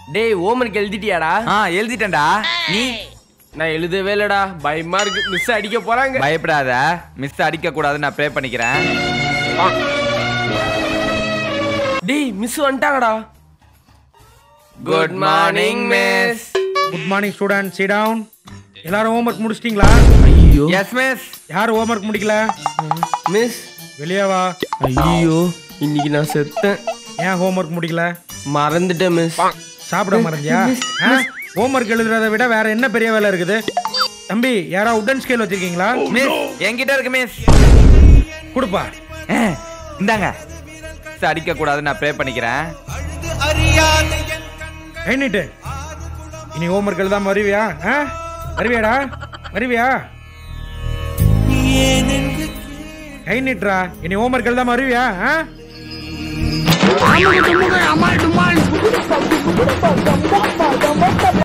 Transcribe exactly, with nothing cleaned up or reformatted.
டேய் ஹோம்வொர்க் எழுதிட்டியாடா? ஆ எழுதிட்டேன்டா. நீ? நான் எழுதவே இல்லடா. பயமா இருக்கு, மிஸ் அடிக்க போறாங்க. பயப்படாத, மிஸ் அடிக்க கூடாது, நான் ப்ரே பண்ணிக்கிறேன். டேய் மிஸ் வந்துட்டாங்கடா. Good morning miss. Good morning student, sit down. எல்லாரும் ஹோம்வொர்க் முடிச்சிட்டீங்களா? ஐயோ எஸ் மிஸ். யார் ஹோம்வொர்க் முடிக்கல? மிஸ் வெளியே வா. ஐயோ இன்னைக்கு நான் செத்தேன். ஏன் ஹோம்வொர்க் முடிக்கல? மறந்துட்டேன் மிஸ். சாப்பிட மறந்தியா? ஹோம்வொர்க் எழுதுறதை விட வேற என்ன பெரிய வேலை இருக்குது? தம்பி யாரா உடன் ஸ்கேல் வச்சிருக்கீங்களா? மிஸ் என்கிட்ட இருக்கு மிஸ். கொடுப்பா. இந்தாங்க. மிஸ் அடிக்க கூடாது, நான் ப்ரே பண்ணிக்கிறேன். கை நீட்டு. இனி ஹோம்வொர்க் எழுதாம வருவியா? வருவியாடா? வருவியா? கை நீட்டுறா. இனி ஹோம்வொர்க் எழுதாம வருவியா? அம்மா